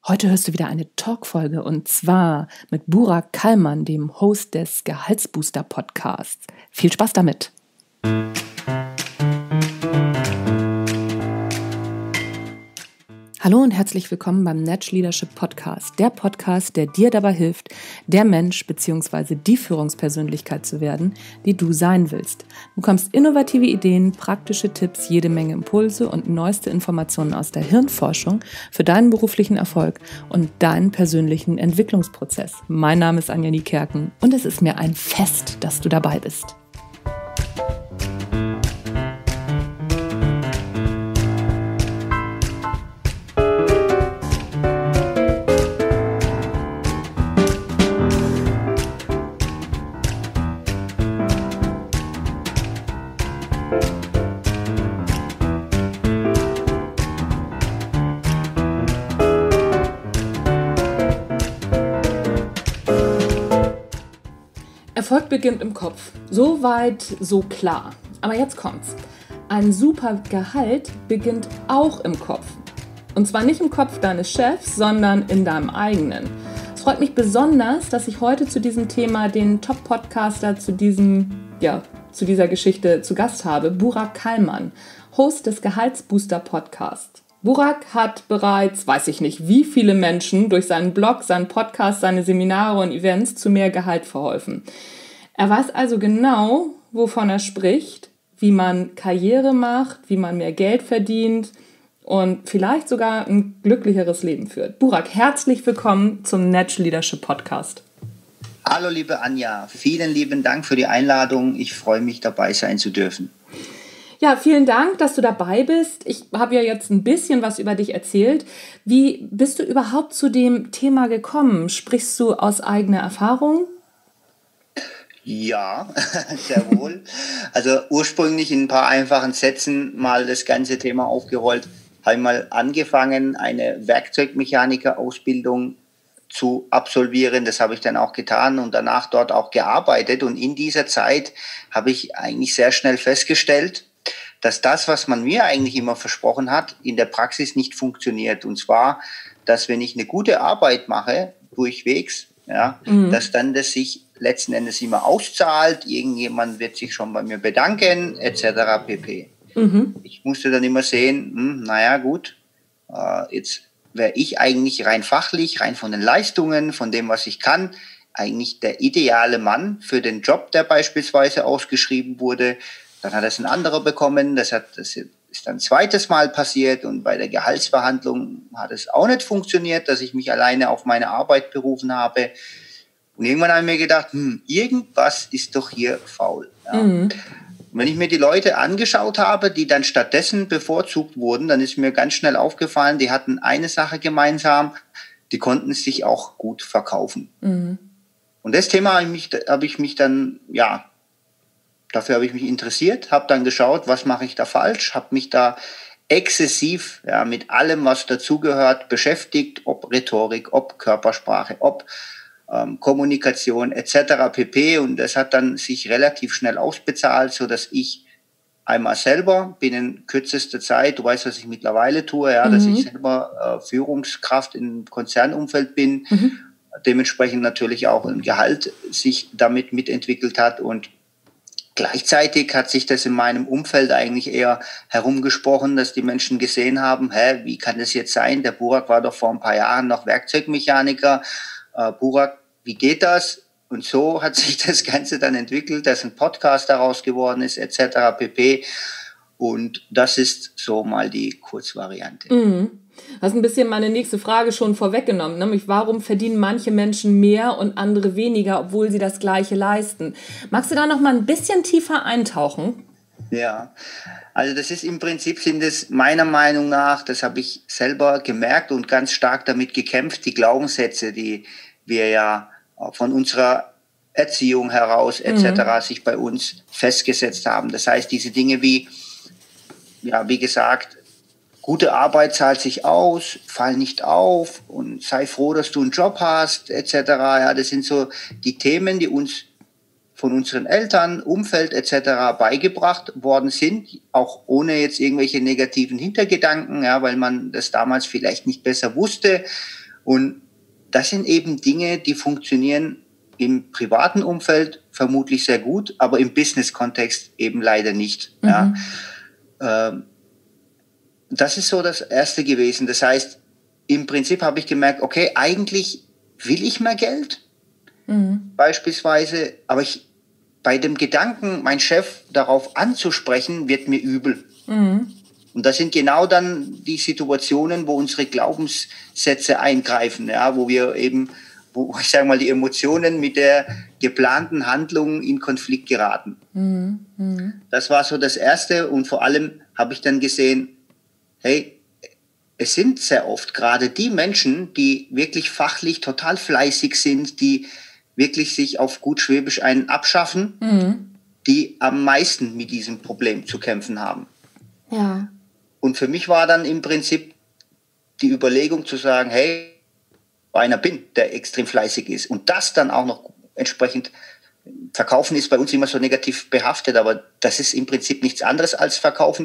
Heute hörst du wieder eine Talkfolge und zwar mit Burak Kallmann, dem Host des Gehaltsbooster Podcasts. Viel Spaß damit! Hallo und herzlich willkommen beim Natch Leadership Podcast, der Podcast, der dir dabei hilft, der Mensch bzw. die Führungspersönlichkeit zu werden, die du sein willst. Du bekommst innovative Ideen, praktische Tipps, jede Menge Impulse und neueste Informationen aus der Hirnforschung für deinen beruflichen Erfolg und deinen persönlichen Entwicklungsprozess. Mein Name ist Anja Niekerken und es ist mir ein Fest, dass du dabei bist. Erfolg beginnt im Kopf. So weit, so klar. Aber jetzt kommt's. Ein super Gehalt beginnt auch im Kopf. Und zwar nicht im Kopf deines Chefs, sondern in deinem eigenen. Es freut mich besonders, dass ich heute zu diesem Thema den Top-Podcaster zu dieser Geschichte zu Gast habe, Burak Kallmann, Host des Gehaltsbooster Podcasts. Burak hat bereits, weiß ich nicht, wie viele Menschen durch seinen Blog, seinen Podcast, seine Seminare und Events zu mehr Gehalt verholfen. Er weiß also genau, wovon er spricht, wie man Karriere macht, wie man mehr Geld verdient und vielleicht sogar ein glücklicheres Leben führt. Burak, herzlich willkommen zum Natch Leadership Podcast. Hallo liebe Anja, vielen lieben Dank für die Einladung. Ich freue mich, dabei sein zu dürfen. Ja, vielen Dank, dass du dabei bist. Ich habe ja jetzt ein bisschen was über dich erzählt. Wie bist du überhaupt zu dem Thema gekommen? Sprichst du aus eigener Erfahrung? Ja, sehr wohl. Also ursprünglich in ein paar einfachen Sätzen mal das ganze Thema aufgerollt. Habe ich mal angefangen, eine Werkzeugmechaniker-Ausbildung zu absolvieren. Das habe ich dann auch getan und danach dort auch gearbeitet. Und in dieser Zeit habe ich eigentlich sehr schnell festgestellt, dass das, was man mir eigentlich immer versprochen hat, in der Praxis nicht funktioniert. Und zwar, dass wenn ich eine gute Arbeit mache, durchwegs, dass dann das sich letzten Endes immer auszahlt, irgendjemand wird sich schon bei mir bedanken, etc. pp. Ich musste dann immer sehen, jetzt wäre ich eigentlich rein fachlich, rein von den Leistungen, von dem, was ich kann, eigentlich der ideale Mann für den Job, der beispielsweise ausgeschrieben wurde. Dann hat es ein anderer bekommen, das ist dann ein zweites Mal passiert und bei der Gehaltsverhandlung hat es auch nicht funktioniert, dass ich mich alleine auf meine Arbeit berufen habe. Und irgendwann habe ich mir gedacht, irgendwas ist doch hier faul. Ja. Und wenn ich mir die Leute angeschaut habe, die dann stattdessen bevorzugt wurden, dann ist mir ganz schnell aufgefallen, die hatten eine Sache gemeinsam, die konnten sich auch gut verkaufen. Und das Thema dafür habe ich mich interessiert, habe dann geschaut, was mache ich da falsch, habe mich da exzessiv mit allem, was dazugehört, beschäftigt, ob Rhetorik, ob Körpersprache, ob Kommunikation etc. pp. Und das hat dann sich relativ schnell ausbezahlt, sodass ich einmal selber binnen kürzester Zeit, du weißt, was ich mittlerweile tue, dass ich selber Führungskraft im Konzernumfeld bin, dementsprechend natürlich auch ein Gehalt sich damit mitentwickelt hat und gleichzeitig hat sich das in meinem Umfeld eigentlich eher herumgesprochen, dass die Menschen gesehen haben, wie kann das jetzt sein? Der Burak war doch vor ein paar Jahren noch Werkzeugmechaniker. Burak, wie geht das? Und so hat sich das Ganze dann entwickelt, dass ein Podcast daraus geworden ist, etc. pp. Und das ist so mal die Kurzvariante. Du hast ein bisschen meine nächste Frage schon vorweggenommen, nämlich warum verdienen manche Menschen mehr und andere weniger, obwohl sie das Gleiche leisten. Magst du da noch mal ein bisschen tiefer eintauchen? Ja, also das ist im Prinzip, sind es meiner Meinung nach, das habe ich selber gemerkt und ganz stark damit gekämpft, die Glaubenssätze, die wir ja von unserer Erziehung heraus etc. sich bei uns festgesetzt haben. Das heißt, diese Dinge wie gesagt, gute Arbeit zahlt sich aus, fall nicht auf und sei froh, dass du einen Job hast, etc. Ja, das sind so die Themen, die uns von unseren Eltern, Umfeld etc. beigebracht worden sind, auch ohne jetzt irgendwelche negativen Hintergedanken, ja, weil man das damals vielleicht nicht besser wusste. Und das sind eben Dinge, die funktionieren im privaten Umfeld vermutlich sehr gut, aber im Business-Kontext eben leider nicht. Ja. Das ist so das Erste gewesen. Das heißt, im Prinzip habe ich gemerkt, okay, eigentlich will ich mehr Geld, beispielsweise, aber bei dem Gedanken, meinen Chef darauf anzusprechen, wird mir übel. Und das sind genau dann die Situationen, wo unsere Glaubenssätze eingreifen, ja, wo wir eben, wo ich sage mal, die Emotionen mit der geplanten Handlung in Konflikt geraten. Das war so das Erste, und vor allem habe ich dann gesehen, hey, es sind sehr oft gerade die Menschen, die wirklich fachlich total fleißig sind, die wirklich sich auf gut Schwäbisch einen abschaffen, die am meisten mit diesem Problem zu kämpfen haben. Ja. Und für mich war dann im Prinzip die Überlegung zu sagen, hey, einer bin, der extrem fleißig ist, und das dann auch noch entsprechend verkaufen, ist bei uns immer so negativ behaftet, aber das ist im Prinzip nichts anderes als verkaufen.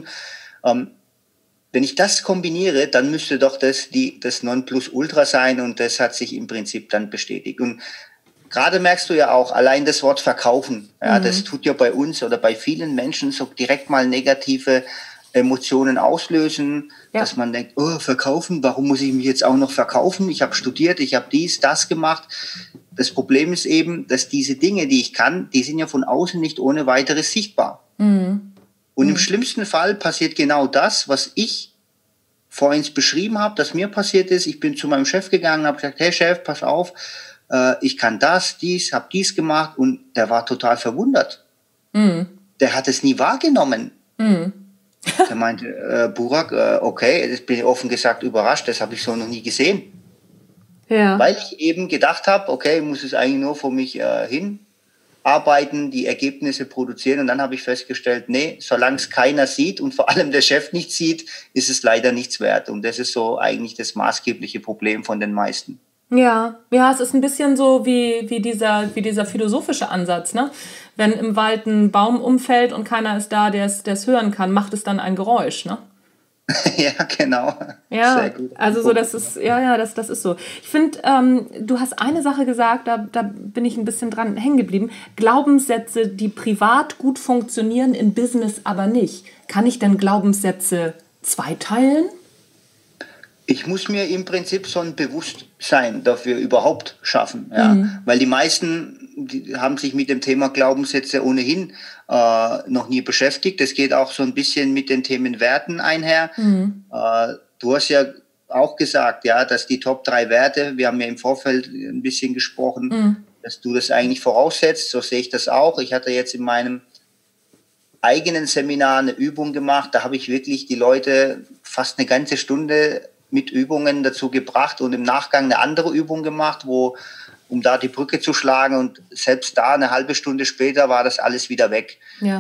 Wenn ich das kombiniere, dann müsste doch das Nonplusultra sein, und das hat sich im Prinzip dann bestätigt. Und gerade merkst du ja auch, allein das Wort verkaufen, ja, das tut ja bei uns oder bei vielen Menschen so direkt mal negative Emotionen auslösen, dass man denkt, oh, verkaufen, warum muss ich mich jetzt auch noch verkaufen? Ich habe studiert, ich habe dies, das gemacht. Das Problem ist eben, dass diese Dinge, die ich kann, die sind ja von außen nicht ohne weiteres sichtbar. Und im schlimmsten Fall passiert genau das, was ich vorhin beschrieben habe, dass mir passiert ist. Ich bin zu meinem Chef gegangen und habe gesagt, hey Chef, pass auf, ich kann das, dies, habe dies gemacht, und der war total verwundert. Der hat es nie wahrgenommen. Der meinte, Burak, okay, das bin ich offen gesagt überrascht, das habe ich so noch nie gesehen. Ja. Weil ich eben gedacht habe, okay, ich muss es eigentlich nur vor mich hinarbeiten, die Ergebnisse produzieren, und dann habe ich festgestellt, nee, solange es keiner sieht und vor allem der Chef nicht sieht, ist es leider nichts wert, und das ist so eigentlich das maßgebliche Problem von den meisten. Ja, es ist ein bisschen so wie dieser philosophische Ansatz, ne? Wenn im Wald ein Baum umfällt und keiner ist da, der es hören kann, macht es dann ein Geräusch, ne? Ja, genau. Ja, sehr gut. Also so, das ist so. Ich finde, du hast eine Sache gesagt, da bin ich ein bisschen dran hängen geblieben. Glaubenssätze, die privat gut funktionieren, im Business aber nicht. Kann ich denn Glaubenssätze zweiteilen? Ich muss mir im Prinzip so ein Bewusstsein dafür überhaupt schaffen, ja, weil die meisten, die haben sich mit dem Thema Glaubenssätze ohnehin noch nie beschäftigt. Das geht auch so ein bisschen mit den Themen Werten einher. Du hast ja auch gesagt, ja, dass die Top 3 Werte, wir haben ja im Vorfeld ein bisschen gesprochen, dass du das eigentlich voraussetzt. So sehe ich das auch. Ich hatte jetzt in meinem eigenen Seminar eine Übung gemacht. Da habe ich wirklich die Leute fast eine ganze Stunde mit Übungen dazu gebracht und im Nachgang eine andere Übung gemacht, um da die Brücke zu schlagen, und selbst da eine halbe Stunde später war das alles wieder weg. Ja.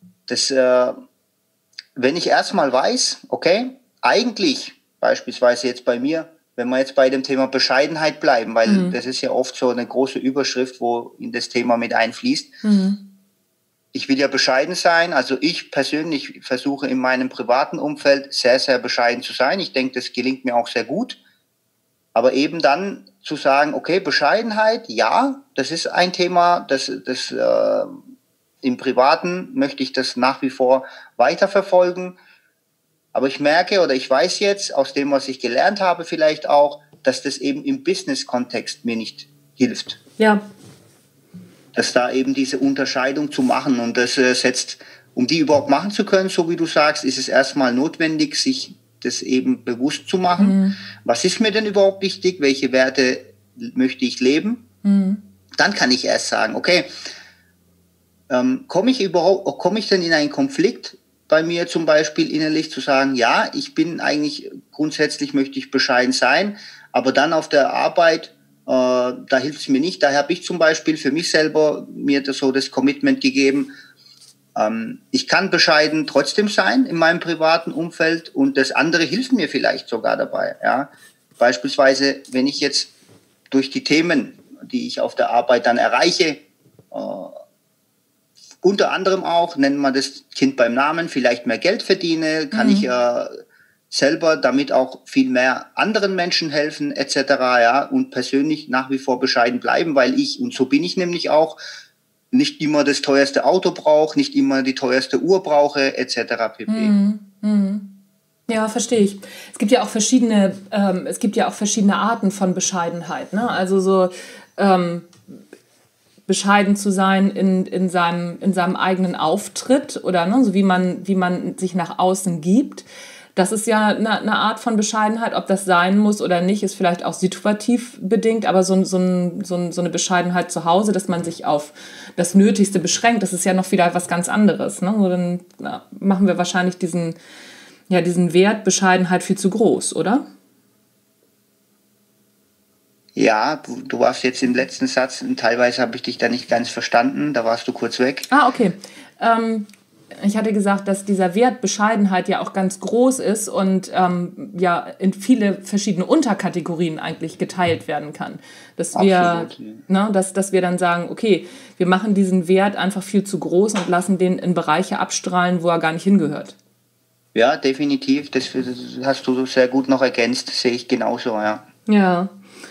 Wenn ich erstmal weiß, okay, eigentlich beispielsweise jetzt bei mir, wenn wir jetzt bei dem Thema Bescheidenheit bleiben, weil das ist ja oft so eine große Überschrift, wo in das Thema mit einfließt. Ich will ja bescheiden sein, also ich persönlich versuche in meinem privaten Umfeld sehr, sehr bescheiden zu sein. Ich denke, das gelingt mir auch sehr gut. Aber eben dann zu sagen, okay, Bescheidenheit, ja, das ist ein Thema, im Privaten möchte ich das nach wie vor weiterverfolgen. Aber ich merke oder ich weiß jetzt aus dem, was ich gelernt habe, vielleicht auch, dass das eben im Business-Kontext mir nicht hilft. Ja. Dass da eben diese Unterscheidung zu machen, und das um die überhaupt machen zu können, so wie du sagst, ist es erstmal notwendig, sich das eben bewusst zu machen. Was ist mir denn überhaupt wichtig? Welche Werte möchte ich leben? Dann kann ich erst sagen, okay, komme ich denn in einen Konflikt bei mir zum Beispiel innerlich zu sagen, ja, ich bin eigentlich, grundsätzlich möchte ich bescheiden sein, aber dann auf der Arbeit, da hilft es mir nicht. Daher habe ich zum Beispiel für mich selber mir das Commitment gegeben, ich kann bescheiden trotzdem sein in meinem privaten Umfeld, und das andere hilft mir vielleicht sogar dabei. Ja? Beispielsweise, wenn ich jetzt durch die Themen, die ich auf der Arbeit dann erreiche, unter anderem auch, nennen wir das Kind beim Namen, vielleicht mehr Geld verdiene, kann ich selber damit auch viel mehr anderen Menschen helfen etc. Ja, und persönlich nach wie vor bescheiden bleiben, weil und so bin ich nämlich auch, nicht immer das teuerste Auto brauche, nicht immer die teuerste Uhr brauche etc. pp. Ja, verstehe ich. Es gibt ja auch verschiedene Arten von Bescheidenheit, ne? Also so bescheiden zu sein in seinem eigenen Auftritt oder ne, so wie man sich nach außen gibt. Das ist ja eine Art von Bescheidenheit. Ob das sein muss oder nicht, ist vielleicht auch situativ bedingt. Aber so eine Bescheidenheit zu Hause, dass man sich auf das Nötigste beschränkt, das ist ja noch wieder was ganz anderes. Ne? So, dann machen wir wahrscheinlich diesen Wert Bescheidenheit viel zu groß, oder? Ja, du warst jetzt im letzten Satz und teilweise habe ich dich da nicht ganz verstanden. Da warst du kurz weg. Ah, okay. Ich hatte gesagt, dass dieser Wert Bescheidenheit ja auch ganz groß ist und in viele verschiedene Unterkategorien eigentlich geteilt werden kann. Dass wir, dass wir dann sagen, okay, wir machen diesen Wert einfach viel zu groß und lassen den in Bereiche abstrahlen, wo er gar nicht hingehört. Ja, definitiv. Das hast du sehr gut noch ergänzt, sehe ich genauso, ja. Ja.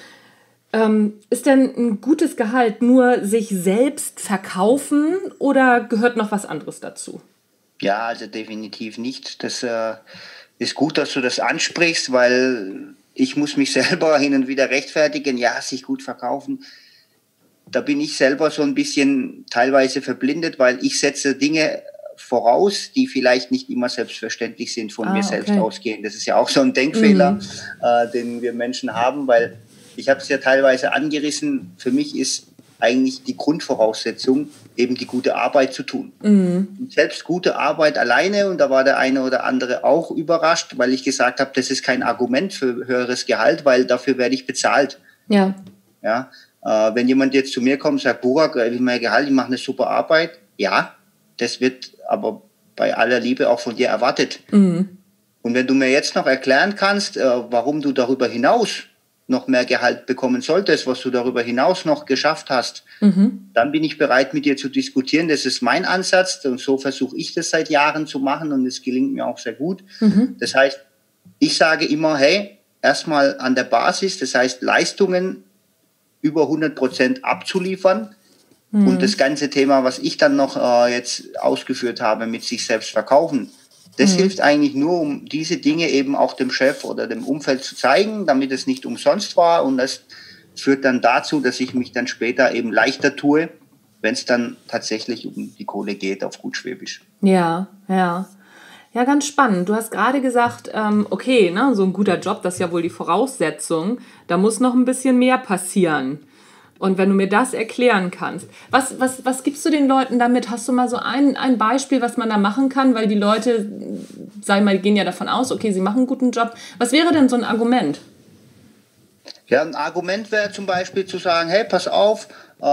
Ist denn ein gutes Gehalt nur sich selbst verkaufen oder gehört noch was anderes dazu? Ja, also definitiv nicht. Das ist gut, dass du das ansprichst, weil ich muss mich selber hin und wieder rechtfertigen, ja, sich gut verkaufen. Da bin ich selber so ein bisschen teilweise verblindet, weil ich setze Dinge voraus, die vielleicht nicht immer selbstverständlich sind, von mir selbst ausgehen. Das ist ja auch so ein Denkfehler, den wir Menschen haben, weil ich habe es ja teilweise angerissen, für mich ist eigentlich die Grundvoraussetzung, eben die gute Arbeit zu tun. Und selbst gute Arbeit alleine, und da war der eine oder andere auch überrascht, weil ich gesagt habe, das ist kein Argument für höheres Gehalt, weil dafür werde ich bezahlt. Ja. Ja, wenn jemand jetzt zu mir kommt und sagt, Burak, ich will mehr Gehalt, ich mache eine super Arbeit, ja, das wird aber bei aller Liebe auch von dir erwartet. Und wenn du mir jetzt noch erklären kannst, warum du darüber hinaus noch mehr Gehalt bekommen solltest, was du darüber hinaus noch geschafft hast, dann bin ich bereit, mit dir zu diskutieren. Das ist mein Ansatz und so versuche ich das seit Jahren zu machen und es gelingt mir auch sehr gut. Das heißt, ich sage immer, hey, erstmal an der Basis, das heißt Leistungen über 100% abzuliefern und das ganze Thema, was ich dann noch jetzt ausgeführt habe, mit sich selbst verkaufen, das hilft eigentlich nur, um diese Dinge eben auch dem Chef oder dem Umfeld zu zeigen, damit es nicht umsonst war. Und das führt dann dazu, dass ich mich dann später eben leichter tue, wenn es dann tatsächlich um die Kohle geht, auf gut Schwäbisch. Ja, ja. Ja, ganz spannend. Du hast gerade gesagt, okay, ne, so ein guter Job, das ist ja wohl die Voraussetzung. Da muss noch ein bisschen mehr passieren. Und wenn du mir das erklären kannst, was gibst du den Leuten damit? Hast du mal so ein Beispiel, was man da machen kann? Weil die Leute, sag ich mal, gehen ja davon aus, okay, sie machen einen guten Job. Was wäre denn so ein Argument? Ja, ein Argument wäre zum Beispiel zu sagen, hey, pass auf,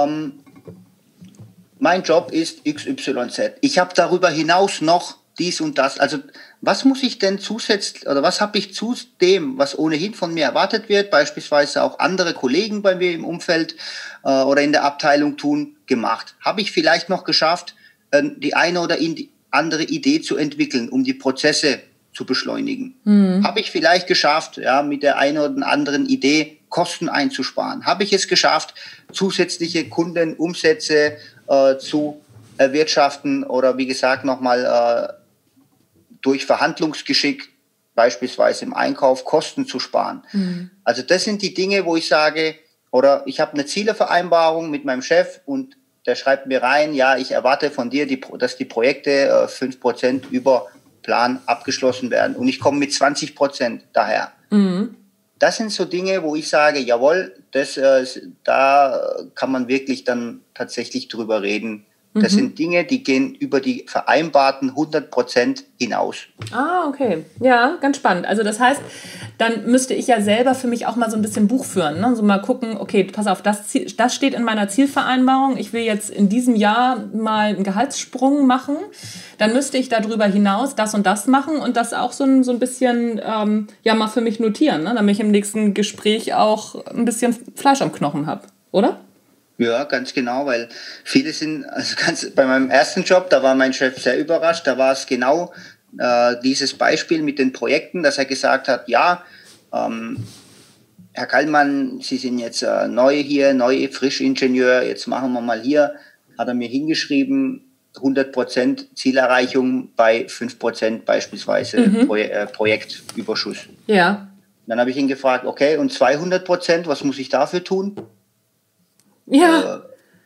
mein Job ist XYZ. Ich habe darüber hinaus noch dies und das. Also was muss ich denn zusätzlich oder was habe ich zu dem, was ohnehin von mir erwartet wird, beispielsweise auch andere Kollegen bei mir im Umfeld oder in der Abteilung tun, gemacht? Habe ich vielleicht noch geschafft, die eine oder andere Idee zu entwickeln, um die Prozesse zu beschleunigen? Habe ich vielleicht geschafft, ja, mit der einen oder anderen Idee Kosten einzusparen? Habe ich es geschafft, zusätzliche Kundenumsätze zu erwirtschaften oder wie gesagt nochmal durch Verhandlungsgeschick, beispielsweise im Einkauf, Kosten zu sparen. Also das sind die Dinge, wo ich sage, oder ich habe eine Zielevereinbarung mit meinem Chef und der schreibt mir rein, ja, ich erwarte von dir, dass die Projekte 5% über Plan abgeschlossen werden und ich komme mit 20% daher. Das sind so Dinge, wo ich sage, jawohl, da kann man wirklich dann tatsächlich drüber reden. Das sind Dinge, die gehen über die vereinbarten 100% hinaus. Ah, okay. Ja, ganz spannend. Also das heißt, dann müsste ich ja selber für mich auch mal so ein bisschen Buch führen. Ne? So mal gucken, okay, pass auf, das steht in meiner Zielvereinbarung. Ich will jetzt in diesem Jahr mal einen Gehaltssprung machen. Dann müsste ich darüber hinaus das und das machen und das auch so ein bisschen mal für mich notieren, ne? Damit ich im nächsten Gespräch auch ein bisschen Fleisch am Knochen habe, oder? Ja, ganz genau, weil viele sind, also bei meinem ersten Job, da war mein Chef sehr überrascht, da war es genau dieses Beispiel mit den Projekten, dass er gesagt hat, ja, Herr Kallmann, Sie sind jetzt neu hier, Frischingenieur, jetzt machen wir mal hier, hat er mir hingeschrieben, 100% Zielerreichung bei 5% beispielsweise Projektüberschuss. Ja. Dann habe ich ihn gefragt, okay, und 200%, was muss ich dafür tun? Ja.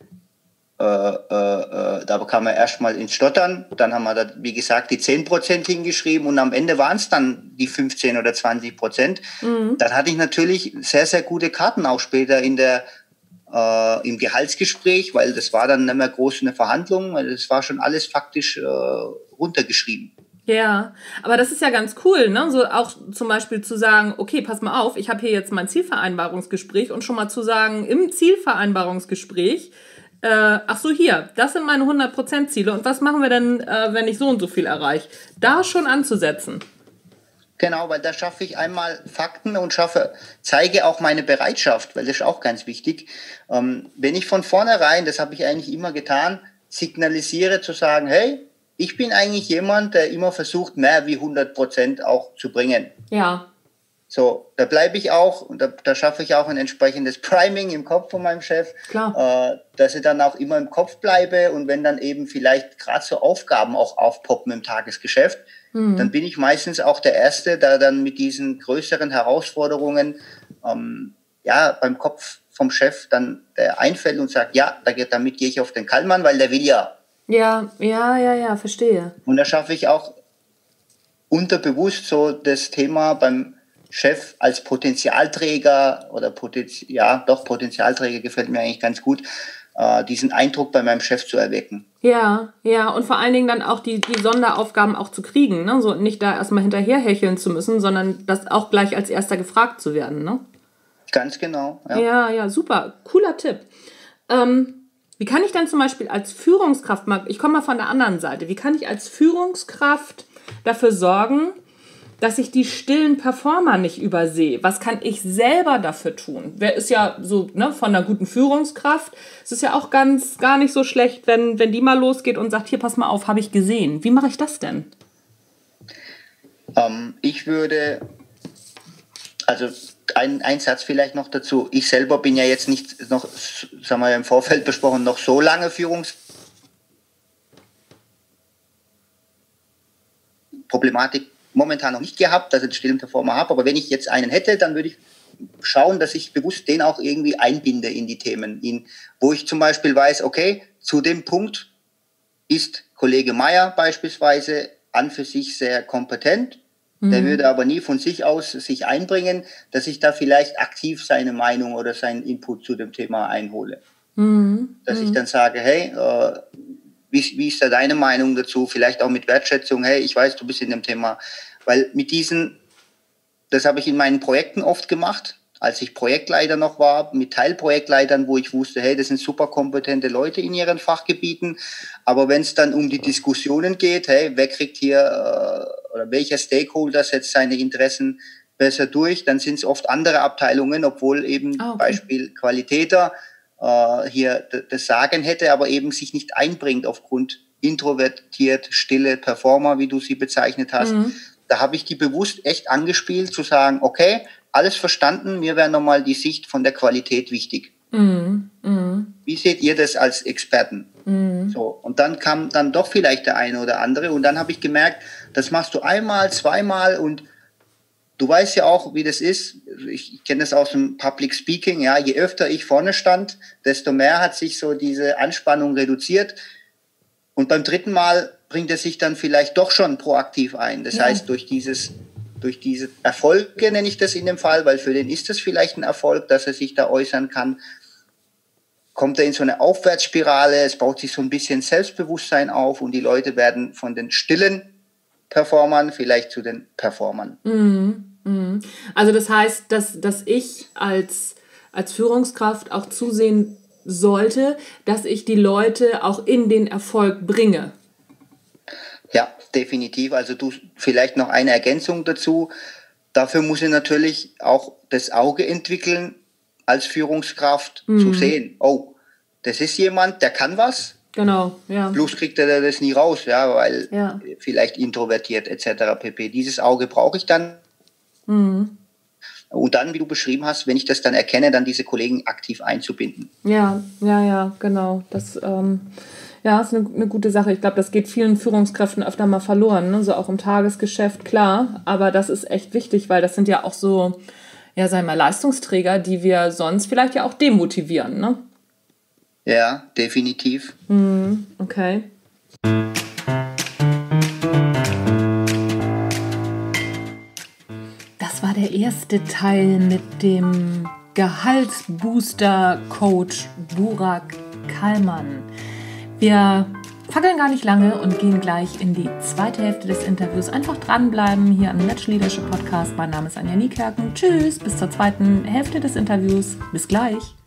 Da kam er erstmal ins Stottern, dann haben wir da, wie gesagt, die 10% hingeschrieben und am Ende waren es dann die 15 oder 20%. Dann hatte ich natürlich sehr, sehr gute Karten auch später im Gehaltsgespräch, weil das war dann nicht mehr groß eine Verhandlung, weil das war schon alles faktisch runtergeschrieben. Ja, aber das ist ja ganz cool, ne? So auch zum Beispiel zu sagen, okay, pass mal auf, ich habe hier jetzt mein Zielvereinbarungsgespräch und schon mal zu sagen, im Zielvereinbarungsgespräch, ach so, hier, das sind meine 100% Ziele und was machen wir denn, wenn ich so und so viel erreiche? Da schon anzusetzen. Genau, weil da schaffe ich einmal Fakten und zeige auch meine Bereitschaft, weil das ist auch ganz wichtig. Wenn ich von vornherein, das habe ich eigentlich immer getan, signalisiere zu sagen, hey, ich bin eigentlich jemand, der immer versucht, mehr wie 100% auch zu bringen. Ja. So, da bleibe ich auch und da schaffe ich auch ein entsprechendes Priming im Kopf von meinem Chef, dass ich dann auch immer im Kopf bleibe und wenn dann eben vielleicht gerade so Aufgaben auch aufpoppen im Tagesgeschäft, dann bin ich meistens auch der Erste, der dann mit diesen größeren Herausforderungen beim Kopf vom Chef dann einfällt und sagt, ja, damit gehe ich auf den Kallmann, weil der will ja. Ja, verstehe. Und da schaffe ich auch unterbewusst so das Thema beim Chef als Potenzialträger oder Potenzialträger gefällt mir eigentlich ganz gut, diesen Eindruck bei meinem Chef zu erwecken. Ja, und vor allen Dingen dann auch die Sonderaufgaben auch zu kriegen, ne? So nicht da erstmal hinterherhecheln zu müssen, sondern das auch gleich als Erster gefragt zu werden, ne? Ganz genau, ja. Ja, super. Cooler Tipp. Wie kann ich denn zum Beispiel als Führungskraft, ich komme mal von der anderen Seite, wie kann ich als Führungskraft dafür sorgen, dass ich die stillen Performer nicht übersehe? Was kann ich selber dafür tun? Wer ist ja so, ne, von einer guten Führungskraft, es ist ja auch gar nicht so schlecht, wenn die mal losgeht und sagt, hier, pass mal auf, habe ich gesehen. Wie mache ich das denn? Ich würde, also ein Satz vielleicht noch dazu. Ich selber bin ja jetzt nicht noch, sagen wir im Vorfeld besprochen, noch so lange Führungsproblematik momentan noch nicht gehabt, dass ich einen stillen Performer habe. Aber wenn ich jetzt einen hätte, dann würde ich schauen, dass ich bewusst den auch irgendwie einbinde in die Themen. Wo ich zum Beispiel weiß, okay, zu dem Punkt ist Kollege Meier beispielsweise an für sich sehr kompetent. Der würde aber nie von sich aus sich einbringen, dass ich da vielleicht aktiv seine Meinung oder seinen Input zu dem Thema einhole. Dass ich dann sage, hey, wie ist da deine Meinung dazu? Vielleicht auch mit Wertschätzung, hey, ich weiß, du bist in dem Thema. Weil das habe ich in meinen Projekten oft gemacht, als ich Projektleiter noch war, mit Teilprojektleitern, wo ich wusste, hey, das sind super kompetente Leute in ihren Fachgebieten. Aber wenn es dann um die Diskussionen geht, hey, wer kriegt hier oder welcher Stakeholder setzt seine Interessen besser durch, dann sind es oft andere Abteilungen, obwohl eben Beispiel Qualitäter hier das Sagen hätte, aber eben sich nicht einbringt aufgrund introvertiert, stille Performer, wie du sie bezeichnet hast. Da habe ich die bewusst echt angespielt, zu sagen, okay, alles verstanden, mir wäre nochmal die Sicht von der Qualität wichtig. Wie seht ihr das als Experten? So, und dann kam dann doch vielleicht der eine oder andere und dann habe ich gemerkt, das machst du einmal, zweimal und du weißt ja auch, wie das ist. Ich kenne das aus dem Public Speaking. Ja, je öfter ich vorne stand, desto mehr hat sich so diese Anspannung reduziert. Und beim dritten Mal bringt er sich dann vielleicht doch schon proaktiv ein. Das heißt, durch diese Erfolge, nenne ich das in dem Fall, weil für den ist das vielleicht ein Erfolg, dass er sich da äußern kann, kommt er in so eine Aufwärtsspirale. Es baut sich so ein bisschen Selbstbewusstsein auf und die Leute werden von den stillen Performern vielleicht zu den Performern. Also das heißt, dass ich als Führungskraft auch zusehen sollte, dass ich die Leute auch in den Erfolg bringe. Ja, definitiv. Also du vielleicht noch eine Ergänzung dazu. Dafür muss ich natürlich auch das Auge entwickeln, als Führungskraft zu sehen, oh, das ist jemand, der kann was, Genau, ja. Plus kriegt er das nie raus, ja, weil Ja. vielleicht introvertiert etc. pp. Dieses Auge brauche ich dann. Und dann, wie du beschrieben hast, wenn ich das dann erkenne, dann diese Kollegen aktiv einzubinden. Ja, genau. Das ist eine gute Sache. Ich glaube, das geht vielen Führungskräften öfter mal verloren, ne? So auch im Tagesgeschäft, klar. Aber das ist echt wichtig, weil das sind ja auch so, ja, sagen wir mal, Leistungsträger, die wir sonst vielleicht ja auch demotivieren, ne? Ja, definitiv. Okay. Das war der erste Teil mit dem Gehaltsbooster-Coach Burak Kallmann. Wir fackeln gar nicht lange und gehen gleich in die zweite Hälfte des Interviews. Einfach dranbleiben hier am Natural Leadership Podcast. Mein Name ist Anja Niekerken. Tschüss, bis zur zweiten Hälfte des Interviews. Bis gleich.